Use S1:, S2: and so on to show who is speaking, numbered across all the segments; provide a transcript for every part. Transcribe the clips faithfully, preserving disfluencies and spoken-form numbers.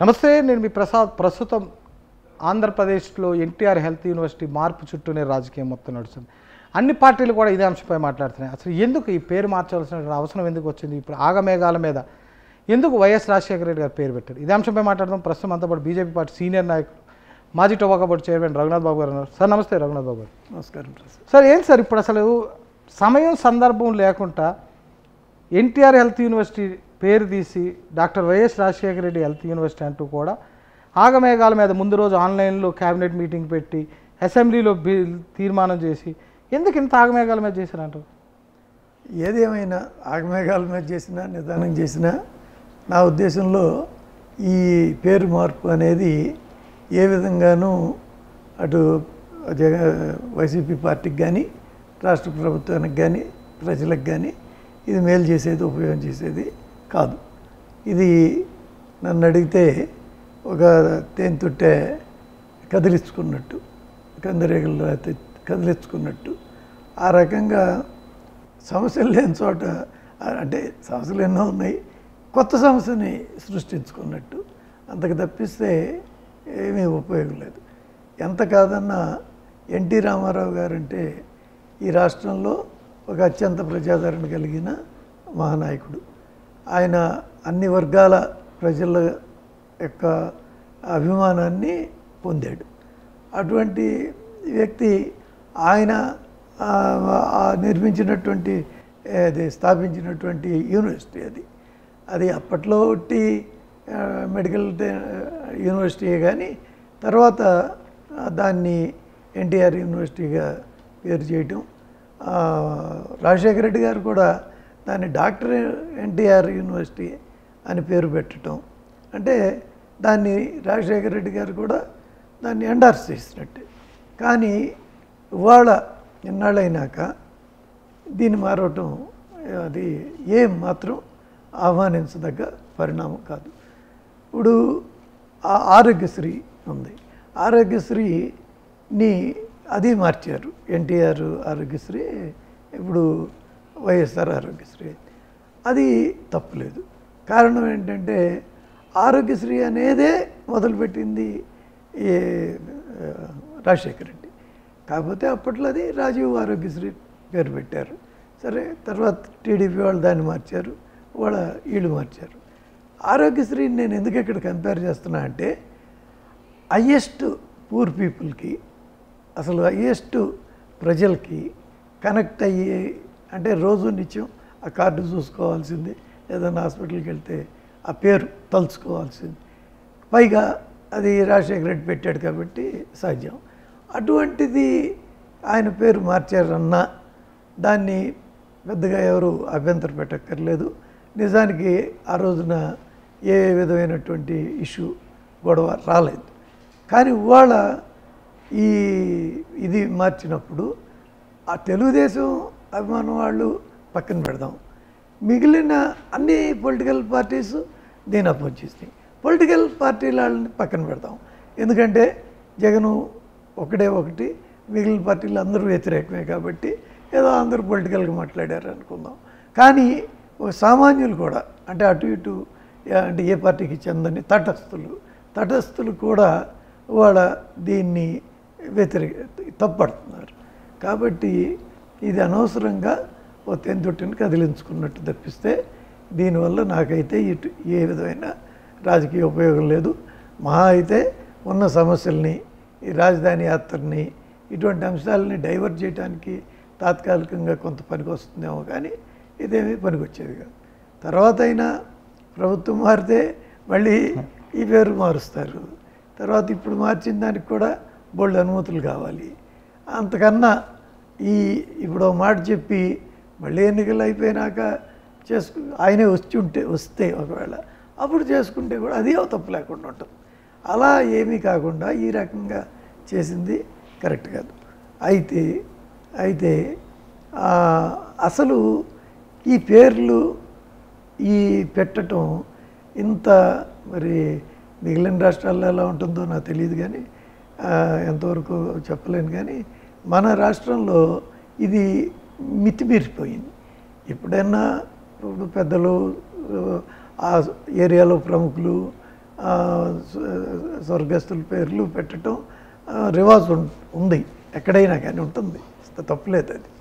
S1: నమస్తే, నేను మీ ప్రసాద్. ప్రస్తుతం ఆంధ్రప్రదేశ్లో ఎన్టీఆర్ హెల్త్ యూనివర్సిటీ మార్పు చుట్టూనే రాజకీయం మొత్తం నడుస్తుంది. అన్ని పార్టీలు కూడా ఇదే అంశంపై మాట్లాడుతున్నాయి. అసలు ఎందుకు ఈ పేరు మార్చాల్సిన అవసరం ఎందుకు వచ్చింది? ఇప్పుడు ఆగమేఘాల మీద ఎందుకు వైఎస్ రాజశేఖర రెడ్డి గారు పేరు పెట్టారు? ఇదే అంశంపై మాట్లాడదాం. ప్రస్తుతం అంతా పాటు బీజేపీ పార్టీ సీనియర్ నాయకులు మాజీ tobacco board chairman Raghunath Babu గారు ఉన్నారు. సార్ నమస్తే. రఘునాథ్ బాబు గారు
S2: నమస్కారం.
S1: సార్, ఏంటి సార్ ఇప్పుడు అసలు సమయం సందర్భం లేకుండా ఎన్టీఆర్ హెల్త్ యూనివర్సిటీ పేరు తీసి doctor YS Rajasekhara Reddy health university అంటూ కూడా ఆగమేఘాల మీద ముందు రోజు ఆన్లైన్లో క్యాబినెట్ మీటింగ్ పెట్టి అసెంబ్లీలో బిల్ తీర్మానం చేసి ఎందుకు ఇంత ఆగమేఘాల మీద చేశారంటారు?
S2: ఏదేమైనా ఆగమేఘాల మీద చేసినా నిదానం చేసినా నా ఉద్దేశంలో ఈ పేరు మార్పు అనేది ఏ విధంగానూ అటు జగ వైసీపీ పార్టీకి కానీ రాష్ట్ర ప్రభుత్వానికి కానీ ప్రజలకు కానీ ఇది మేలు చేసేది, ఉపయోగం చేసేది కాదు. ఇది నన్ను అడిగితే ఒక తేనెతుట్టే కదిలించుకున్నట్టు, కందిరేగలు కదిలించుకున్నట్టు ఆ రకంగా సమస్యలు లేని చోట, అంటే సమస్యలు ఎన్నో ఉన్నాయి, కొత్త సమస్యని సృష్టించుకున్నట్టు. అంతకు తప్పిస్తే ఏమీ ఉపయోగం లేదు. ఎంత కాదన్నా ఎన్టీ రామారావు గారంటే ఈ రాష్ట్రంలో ఒక అత్యంత ప్రజాదరణ కలిగిన మహానాయకుడు. ఆయన అన్ని వర్గాల ప్రజల యొక్క అభిమానాన్ని పొందాడు. అటువంటి వ్యక్తి ఆయన నిర్మించినటువంటి అది స్థాపించినటువంటి యూనివర్సిటీ అది అది అప్పట్లో ఒకటి మెడికల్ యూనివర్సిటీయే, కానీ తర్వాత దాన్ని ఎన్టీఆర్ యూనివర్సిటీగా పేరు చేయటం, రాజశేఖర రెడ్డి గారు కూడా దాన్ని డాక్టర్ ఎన్టీఆర్ యూనివర్సిటీ అని పేరు పెట్టడం అంటే దాన్ని రాజశేఖర రెడ్డి గారు కూడా దాన్ని ఎండార్స్ చేసినట్టే. కానీ ఇవాళ ఎన్నాళ్ళైనాక దీన్ని మారవటం అది ఏం మాత్రం ఆహ్వానించదగ్గ పరిణామం కాదు. ఇప్పుడు ఆరోగ్యశ్రీ ఉంది, ఆరోగ్యశ్రీని అది మార్చారు. ఎన్టీఆర్ ఆరోగ్యశ్రీ ఇప్పుడు వైఎస్ఆర్ ఆరోగ్యశ్రీ. అది తప్పులేదు. కారణం ఏంటంటే ఆరోగ్యశ్రీ అనేదే మొదలుపెట్టింది ఈ రాజశేఖర రెడ్డి. కాకపోతే అప్పట్లో అది రాజీవ్ ఆరోగ్యశ్రీ పేరు పెట్టారు. సరే, తర్వాత టీడీపీ వాళ్ళు దాన్ని మార్చారు, వాళ్ళ వీళ్ళు మార్చారు. ఆరోగ్యశ్రీని నేను ఎందుకు ఇక్కడ కంపేర్ చేస్తున్నా అంటే హయ్యెస్ట్ పూర్ పీపుల్కి, అసలు హయ్యెస్ట్ ప్రజలకి కనెక్ట్ అయ్యి, అంటే రోజు నిత్యం ఆ కార్డు చూసుకోవాల్సింది, ఏదైనా హాస్పిటల్కి వెళ్తే ఆ పేరు తలుచుకోవాల్సింది. పైగా అది రాజశేఖర రెడ్డి పెట్టాడు కాబట్టి సాధ్యం. అటువంటిది ఆయన పేరు మార్చారన్నా దాన్ని పెద్దగా ఎవరు అభ్యంతరం పెట్టక్కర్లేదు. నిజానికి ఆ రోజున ఏ విధమైనటువంటి ఇష్యూ గొడవ రాలేదు. కానీ ఇవాళ ఈ ఇది మార్చినప్పుడు ఆ తెలుగుదేశం అభిమానం వాళ్ళు పక్కన పెడదాం, మిగిలిన అన్ని పొలిటికల్ పార్టీస్ దీన్ని అపోజ్ చేసినాయి. పొలిటికల్ పార్టీల వాళ్ళని పక్కన పెడతాం, ఎందుకంటే జగను ఒకటే ఒకటి, మిగిలిన పార్టీలు అందరూ వ్యతిరేకమే కాబట్టి ఏదో అందరూ పొలిటికల్గా మాట్లాడారు అనుకుందాం. కానీ ఒక సామాన్యులు కూడా, అంటే అటు ఇటు అంటే ఏ పార్టీకి చెందని తటస్థులు తటస్థులు కూడా వాళ్ళ దీన్ని వ్యతిరేక తప్పడుతున్నారు. కాబట్టి ఇది అనవసరంగా ఓ తెంతొట్టిని కదిలించుకున్నట్టు తప్పిస్తే దీనివల్ల నాకైతే ఇటు ఏ విధమైన రాజకీయ ఉపయోగం లేదు. మహా అయితే ఉన్న సమస్యల్ని, ఈ రాజధాని యాత్రని, ఇటువంటి అంశాలని డైవర్ట్ చేయడానికి తాత్కాలికంగా కొంత పనికి వస్తుందేమో, కానీ ఇదేమీ పనికొచ్చేది కాదు. తర్వాత అయినా ప్రభుత్వం మారితే మళ్ళీ ఈ పేరు మారుస్తారు. తర్వాత ఇప్పుడు మార్చిన దానికి కూడా బోల్డ్ అనుమతులు కావాలి. అంతకన్నా ఈ ఇప్పుడు మాట చెప్పి మళ్ళీ ఎన్నికలు అయిపోయినాక చేసుకు ఆయనే వచ్చి ఉంటే వస్తే ఒకవేళ అప్పుడు చేసుకుంటే కూడా అది తప్పు లేకుండా ఉంటుంది. అలా ఏమీ కాకుండా ఈ రకంగా చేసింది కరెక్ట్ కాదు. అయితే అయితే అసలు ఈ పేర్లు ఈ పెట్టడం ఇంత మరి మిగిలిన రాష్ట్రాల్లో ఎలా ఉంటుందో నాకు తెలియదు, కానీ ఎంతవరకు చెప్పలేను. కానీ మన రాష్ట్రంలో ఇది మితిమీరిపోయింది. ఎప్పుడైనా ఇప్పుడు పెద్దలు, ఆ ఏరియాలో ప్రముఖులు, స్వర్గస్థుల పేర్లు పెట్టడం రివాజ్ ఉంది, ఎక్కడైనా కానీ ఉంటుంది, తప్పులేదు అది.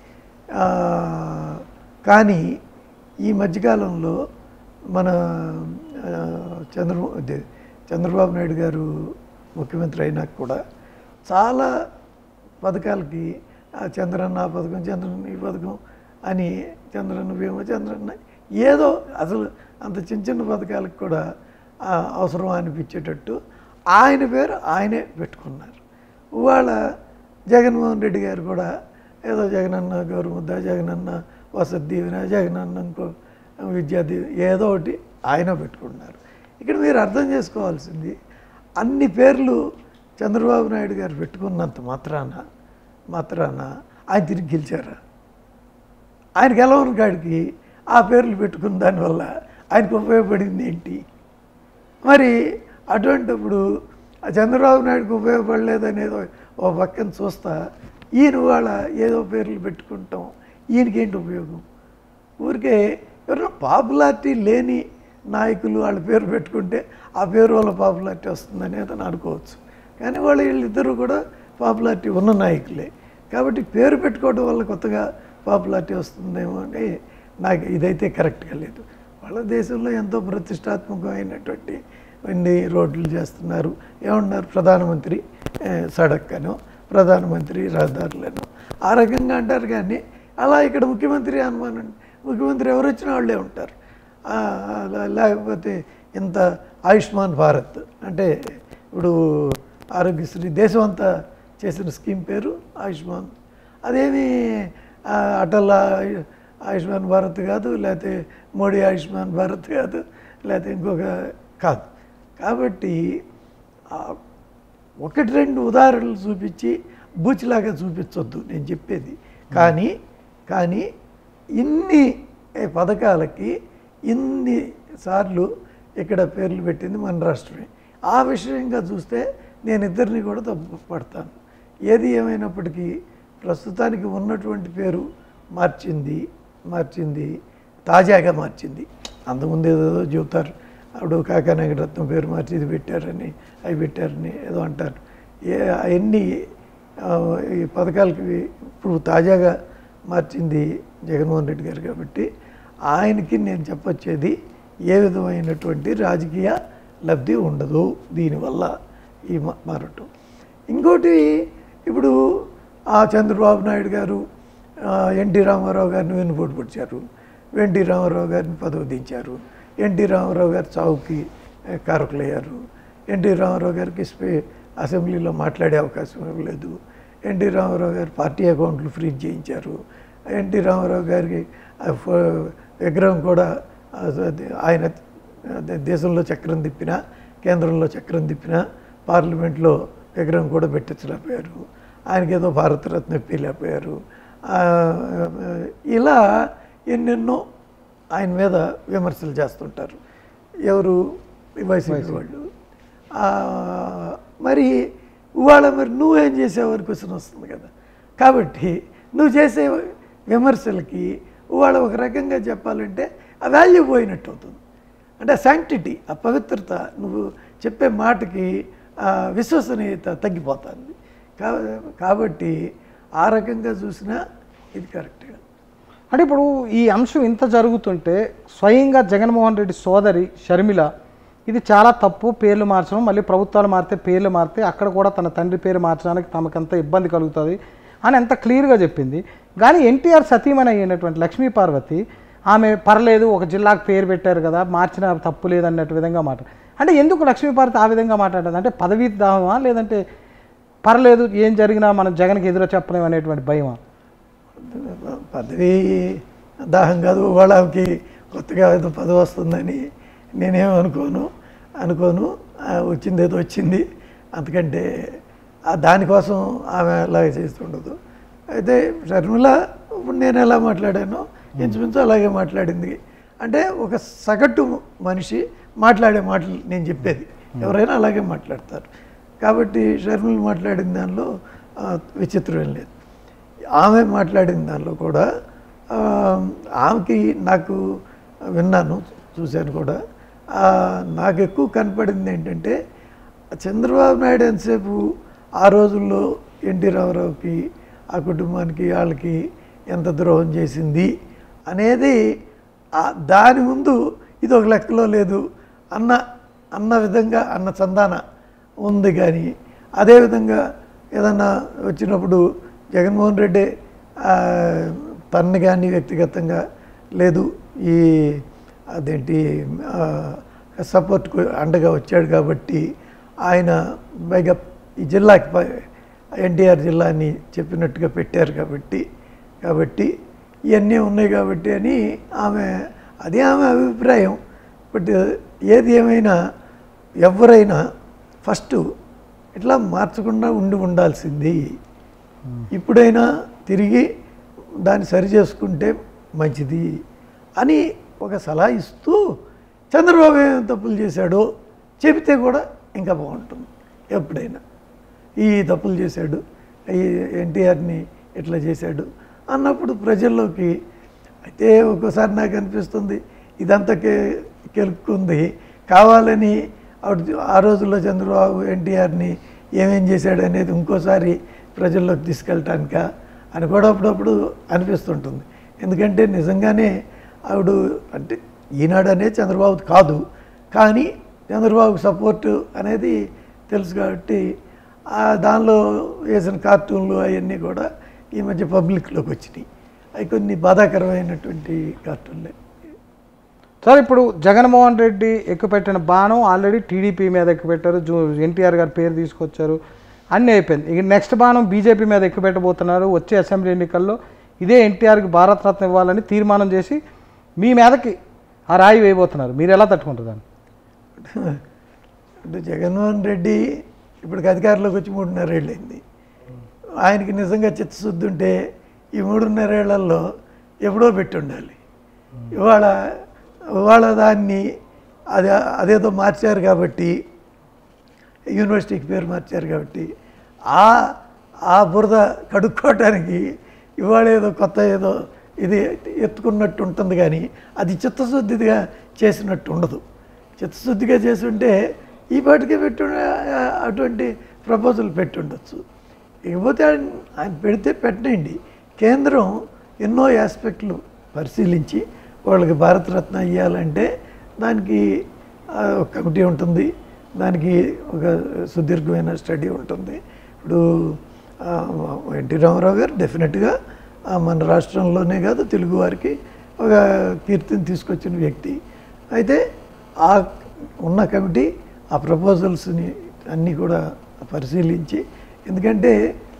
S2: కానీ ఈ మధ్యకాలంలో మన చంద్ర చంద్రబాబు నాయుడు గారు ముఖ్యమంత్రి అయినాక కూడా చాలా పథకాలకి చంద్రన్న పథకం, చంద్రన్న ఈ పథకం అని, చంద్రన్న భీమా, చంద్రన్న ఏదో అసలు అంత చిన్న చిన్న పథకాలకు కూడా అవసరం అనిపించేటట్టు ఆయన పేరు ఆయనే పెట్టుకున్నారు. ఇవాళ జగన్మోహన్ రెడ్డి గారు కూడా ఏదో జగనన్న గౌరవముద్ద, జగనన్న వసతి దీవెన, జగనన్న ఇంకో విద్యా దీవెన ఏదో ఒకటి ఆయన పెట్టుకున్నారు. ఇక్కడ మీరు అర్థం చేసుకోవాల్సింది, అన్ని పేర్లు చంద్రబాబు నాయుడు గారు పెట్టుకున్నంత మాత్రాన మాత్రాన ఆయన తిరిగి గెలిచారా? ఆయన గెలవని కాడికి ఆ పేర్లు పెట్టుకున్న దానివల్ల ఆయనకు ఉపయోగపడింది ఏంటి? మరి అటువంటిప్పుడు ఆ చంద్రబాబు నాయుడుకి ఉపయోగపడలేదనేదో ఓ పక్కన చూస్తా, ఈయన వాళ్ళ ఏదో పేర్లు పెట్టుకుంటాం, ఈయనకేంటి ఉపయోగం? ఊరికే ఎవరైనా పాపులారిటీ లేని నాయకులు వాళ్ళ పేరు పెట్టుకుంటే ఆ పేరు వల్ల పాపులారిటీ వస్తుందని అతను అనుకోవచ్చు. కానీ వాళ్ళు వీళ్ళిద్దరూ కూడా పాపులారిటీ ఉన్న నాయకులే కాబట్టి పేరు పెట్టుకోవడం వల్ల కొత్తగా పాపులారిటీ వస్తుందేమో అని నాకు ఇదైతే కరెక్ట్గా లేదు. వాళ్ళ దేశంలో ఎంతో ప్రతిష్టాత్మకమైనటువంటి అన్ని రోడ్లు చేస్తున్నారు. ఏమన్నారు, ప్రధానమంత్రి సడక్ అనో, ప్రధానమంత్రి రహదారులను ఆ రకంగా అంటారు. కానీ అలా ఇక్కడ ముఖ్యమంత్రి అనుమానం, ముఖ్యమంత్రి ఎవరు వచ్చినా వాళ్ళే ఉంటారు. లేకపోతే ఇంత ఆయుష్మాన్ భారత్ అంటే ఇప్పుడు ఆరోగ్యశ్రీ దేశం అంతా చేసిన స్కీమ్ పేరు ఆయుష్మాన్. అదేమి అటల్ ఆయుష్మాన్ భారత్ కాదు, లేకపోతే మోడీ ఆయుష్మాన్ భారత్ కాదు, లేకపోతే ఇంకొక కాదు. కాబట్టి ఒకటి రెండు ఉదాహరణలు చూపించి బూచిలాగా చూపించొద్దు నేను చెప్పేది. కానీ కానీ ఇన్ని పథకాలకి ఇన్ని సార్లు ఇక్కడ పేర్లు పెట్టింది మన రాష్ట్రమే. ఆ విషయంగా చూస్తే నేను ఇద్దరిని కూడా తప్పు పడతాను. ఏది ఏమైనప్పటికీ ప్రస్తుతానికి ఉన్నటువంటి పేరు మార్చింది మార్చింది తాజాగా మార్చింది. అంతకుముందు ఏదో చెబుతారు, అప్పుడు కాకానాగరత్నం పేరు మార్చి ఇది పెట్టారని అవి పెట్టారని ఏదో అంటారు. ఏ అవన్నీ ఈ పథకాలకి ఇప్పుడు తాజాగా మార్చింది జగన్మోహన్ రెడ్డి గారు కాబట్టి ఆయనకి నేను చెప్పొచ్చేది ఏ విధమైనటువంటి రాజకీయ లబ్ధి ఉండదు దీనివల్ల ఈ మారటం. ఇంకోటి, ఇప్పుడు ఆ చంద్రబాబు నాయుడు గారు ఎన్టీ రామారావు గారిని వెన్నుపోటు పొడిచారు, ఎన్టీ రామారావు గారిని పదవి దించారు, ఎన్టీ రామారావు గారి చావుకి కారకులయ్యారు, ఎన్టీ రామారావు గారికి స్పే అసెంబ్లీలో మాట్లాడే అవకాశం ఇవ్వలేదు, ఎన్టీ రామారావు గారి పార్టీ అకౌంట్లు ఫ్రీజ్ చేయించారు, ఎన్టీ రామారావు గారికి విగ్రహం కూడా ఆయన దేశంలో చక్రం తిప్పినా, కేంద్రంలో చక్రం తిప్పినా పార్లమెంట్లో విగ్రహం కూడా పెట్టించలేకపోయారు, ఆయనకి ఏదో భారతరత్న ఇప్పలేకపోయారు. ఇలా ఎన్నెన్నో ఆయన మీద విమర్శలు చేస్తుంటారు ఎవరు, వైసీపీ వాళ్ళు. మరి ఇవాళ మరి నువ్వేం చేసేవారి క్వశ్చన్ వస్తుంది కదా. కాబట్టి నువ్వు చేసే విమర్శలకి ఇవాళ ఒక రకంగా చెప్పాలంటే ఆ వాల్యూ పోయినట్టు అవుతుంది. అంటే శాంక్టిటీ, ఆ పవిత్రత, నువ్వు చెప్పే మాటకి విశ్వసనీయత తగ్గిపోతుంది. కాబట్టి ఆ రకంగా చూసినా ఇది కరెక్ట్గా.
S1: అంటే ఇప్పుడు ఈ అంశం ఇంత జరుగుతుంటే స్వయంగా జగన్మోహన్ రెడ్డి సోదరి షర్మిల ఇది చాలా తప్పు, పేర్లు మార్చడం, మళ్ళీ ప్రభుత్వాలు మారితే పేర్లు మారితే అక్కడ కూడా తన తండ్రి పేరు మార్చడానికి తమకంత ఇబ్బంది కలుగుతుంది అని ఎంత క్లియర్గా చెప్పింది. కానీ ఎన్టీఆర్ సతీమణి అయినటువంటి లక్ష్మీ పార్వతి ఆమె పర్లేదు, ఒక జిల్లాకు పేరు పెట్టారు కదా, మార్చిన తప్పు లేదన్నట్టు విధంగా మాట. అంటే ఎందుకు లక్ష్మీ పార్వతి ఆ విధంగా మాట్లాడదు? అంటే పదవీ దాహమా, లేదంటే పర్లేదు ఏం జరిగినా మనం జగన్కి ఎదురు చెప్పలేం అనేటువంటి భయమా?
S2: పదవి దాహం కాదు, వాళ్ళకి కొత్తగా ఏదో పదవి వస్తుందని నేనేం అనుకోను అనుకోను వచ్చింది ఏదో వచ్చింది, అంతకంటే దానికోసం ఆమె అలాగే చేస్తుండదు. అయితే షర్మిల ఇప్పుడు నేను ఎలా మాట్లాడానో ఇంచుమించు అలాగే మాట్లాడింది. అంటే ఒక సగటు మనిషి మాట్లాడే మాటలు నేను చెప్పేది, ఎవరైనా అలాగే మాట్లాడతారు. కాబట్టి షర్మిల మాట్లాడిన దానిలో విచిత్రం లేదు. ఆమె మాట్లాడిన దానిలో కూడా ఆమెకి నాకు విన్నాను, చూశాను కూడా. నాకు ఎక్కువ కనపడింది ఏంటంటే చంద్రబాబు నాయుడు ఎంతసేపు ఆ రోజుల్లో ఎన్టీ రామారావుకి ఆ కుటుంబానికి వాళ్ళకి ఎంత ద్రోహం చేసింది అనేది దాని ముందు ఇది ఒక లెక్కలో లేదు అన్న అన్న విధంగా అన్న చందాన ఉంది. కానీ అదేవిధంగా ఏదన్నా వచ్చినప్పుడు జగన్మోహన్ రెడ్డి తన్ని కానీ వ్యక్తిగతంగా లేదు ఈ అదేంటి సపోర్ట్కు అండగా వచ్చాడు కాబట్టి ఆయన పైగా ఈ జిల్లాకి ఎన్టీఆర్ జిల్లాని చెప్పినట్టుగా పెట్టారు కాబట్టి కాబట్టి ఇవన్నీ ఉన్నాయి కాబట్టి అని ఆమె అదే ఆమె అభిప్రాయం. బట్ ఏది ఏమైనా ఎవరైనా ఫస్ట్ ఇట్లా మార్చకుండా ఉండి ఉండాల్సింది. ఇప్పుడైనా తిరిగి దాన్ని సరి చేసుకుంటే మంచిది అని ఒక సలహా ఇస్తూ చంద్రబాబు ఏం తప్పులు చేశాడో చెబితే కూడా ఇంకా బాగుంటుంది. ఎప్పుడైనా ఈ తప్పులు చేశాడు, ఈ ఎన్టీఆర్ని ఎట్లా చేశాడు అన్నప్పుడు ప్రజల్లోకి అయితే ఒక్కోసారి నాకు అనిపిస్తుంది ఇదంతా కే కెలుక్కుంది కావాలని ఆ రోజుల్లో చంద్రబాబు ఎన్టీఆర్ని ఏమేం చేశాడు అనేది ఇంకోసారి ప్రజల్లోకి తీసుకెళ్ళటానిక అని కూడా అప్పుడప్పుడు అనిపిస్తుంటుంది. ఎందుకంటే నిజంగానే ఆవిడ అంటే ఈనాడు అనేది చంద్రబాబు కాదు, కానీ చంద్రబాబు సపోర్టు అనేది తెలుసు కాబట్టి దానిలో వేసిన కార్టూన్లు అవన్నీ కూడా ఈ మధ్య పబ్లిక్లోకి వచ్చినాయి. అవి కొన్ని బాధాకరమైనటువంటి కార్టూన్లే.
S1: సార్ ఇప్పుడు జగన్మోహన్ రెడ్డి ఎక్కుపెట్టిన బాణం ఆల్రెడీ టీడీపీ మీద ఎక్కుపెట్టారు, జూ ఎన్టీఆర్ గారి పేరు తీసుకొచ్చారు, అన్నీ అయిపోయింది. ఇక నెక్స్ట్ బాణం బీజేపీ మీద ఎక్కుపెట్టబోతున్నారు. వచ్చే అసెంబ్లీ ఎన్నికల్లో ఇదే ఎన్టీఆర్కి భారతరత్న ఇవ్వాలని తీర్మానం చేసి మీ మీదకి ఆ రాయి వేయబోతున్నారు. మీరు ఎలా తట్టుకుంటుందని?
S2: అంటే జగన్మోహన్ రెడ్డి ఇప్పటికి అధికారంలోకి వచ్చి మూడున్నరేళ్ళు అయింది. ఆయనకి నిజంగా చిత్తశుద్ధి ఉంటే ఈ మూడున్నరేళ్లలో ఎప్పుడో పెట్టి ఉండాలి. ఇవాళ ఇవాళ దాన్ని అదే అదేదో మార్చారు కాబట్టి, యూనివర్సిటీకి పేరు మార్చారు కాబట్టి ఆ ఆ బురద కడుక్కోవటానికి ఇవాళ ఏదో కొత్త ఏదో ఇది ఎత్తుకున్నట్టు ఉంటుంది. కానీ అది చిత్తశుద్ధిగా చేసినట్టు ఉండదు. చిత్తశుద్ధిగా చేసి ఉంటే ఈ పాటికే పెట్టు అటువంటి ప్రపోజల్ పెట్టి ఉండొచ్చు. ఇకపోతే ఆయన పెడితే పెట్టండి. కేంద్రం ఎన్నో ఆస్పెక్ట్లు పరిశీలించి వాళ్ళకి భారతరత్న ఇవ్వాలంటే దానికి ఒక కమిటీ ఉంటుంది, దానికి ఒక సుదీర్ఘమైన స్టడీ ఉంటుంది. ఇప్పుడు ఎన్టీ రామారావు గారు డెఫినెట్గా మన రాష్ట్రంలోనే కాదు తెలుగు వారికి ఒక కీర్తిని తీసుకొచ్చిన వ్యక్తి. అయితే ఆ ఉన్న కమిటీ ఆ ప్రపోజల్స్ని అన్నీ కూడా పరిశీలించి, ఎందుకంటే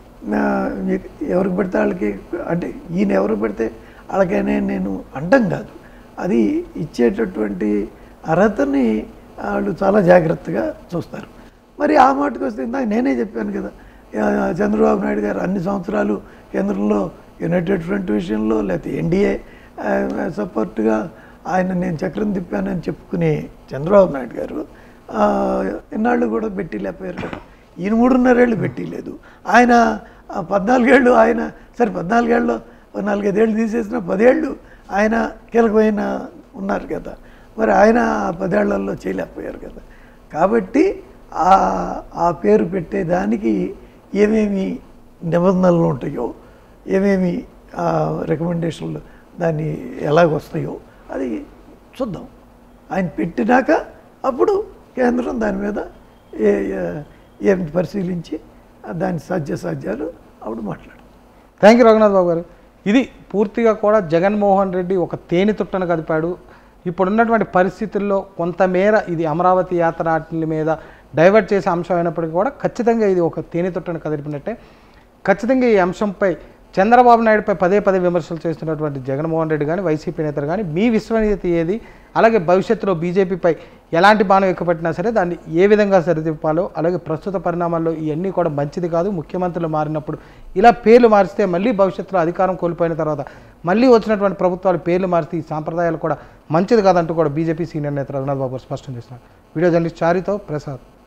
S2: ఎవరికి పడితే వాళ్ళకి అంటే ఈయన ఎవరికి పడితే వాళ్ళకైనా నేను అండం కాదు, అది ఇచ్చేటటువంటి అర్హతని వాళ్ళు చాలా జాగ్రత్తగా చూస్తారు. మరి ఆ మాటకు వస్తే ఇందాక నేనే చెప్పాను కదా, చంద్రబాబు నాయుడు గారు అన్ని సంవత్సరాలు కేంద్రంలో యునైటెడ్ ఫ్రంట్ విషయంలో లేకపోతే ఎన్డీఏ సపోర్ట్గా ఆయన నేను చక్రం తిప్పానని చెప్పుకునే చంద్రబాబు నాయుడు గారు ఎన్నాళ్ళు కూడా పెట్టి లేకపోయారు కదా. ఈయన మూడున్నరేళ్ళు పెట్టలేదు. ఆయన పద్నాలుగేళ్ళు ఆయన సరే పద్నాలుగేళ్ళు నాలుగైదేళ్ళు తీసేసిన పదేళ్ళు ఆయన కీలకమైన ఉన్నారు కదా. మరి ఆయన పదేళ్లలో చేయలేకపోయారు కదా. కాబట్టి ఆ పేరు పెట్టేదానికి ఏమేమి నిబంధనలు ఉంటాయో, ఏమేమి రికమెండేషన్లు దాన్ని ఎలాగొస్తాయో అది చూద్దాం. ఆయన పెట్టినాక అప్పుడు కేంద్రం దాని మీద ఏ ఏం పరిశీలించి దాని సాధ్యాసాధ్యాలు అప్పుడు మాట్లాడు.
S1: థ్యాంక్ యూ రఘునాథ్ బాబు గారు. ఇది పూర్తిగా కూడా జగన్మోహన్ రెడ్డి ఒక తేనె తుట్టను కదిపాడు. ఇప్పుడున్నటువంటి పరిస్థితుల్లో కొంతమేర ఇది అమరావతి యాత్ర వాటి మీద డైవర్ట్ చేసే అంశం అయినప్పటికీ కూడా ఖచ్చితంగా ఇది ఒక తేనె తుట్టను కదిపినట్టే. ఖచ్చితంగా ఈ అంశంపై చంద్రబాబు నాయుడుపై పదే పదే విమర్శలు చేస్తున్నటువంటి జగన్మోహన్ రెడ్డి కానీ వైసీపీ నేతలు కానీ మీ విశ్వనీయత ఏది, అలాగే భవిష్యత్తులో బీజేపీపై ఎలాంటి బాణం ఎక్కుపెట్టినా సరే దాన్ని ఏ విధంగా సరిదిప్పాలో, అలాగే ప్రస్తుత పరిణామాల్లో ఇవన్నీ కూడా మంచిది కాదు. ముఖ్యమంత్రులు మారినప్పుడు ఇలా పేర్లు మారిస్తే మళ్ళీ భవిష్యత్తులో అధికారం కోల్పోయిన తర్వాత మళ్ళీ వచ్చినటువంటి ప్రభుత్వాలు పేర్లు మారిస్తే ఈ సాంప్రదాయాలు కూడా మంచిది కాదంటూ కూడా బీజేపీ సీనియర్ నేత రఘునాథ్ బాబు స్పష్టం చేస్తున్నారు. వీడియో జర్నలిస్ట్ చారితో ప్రసాద్.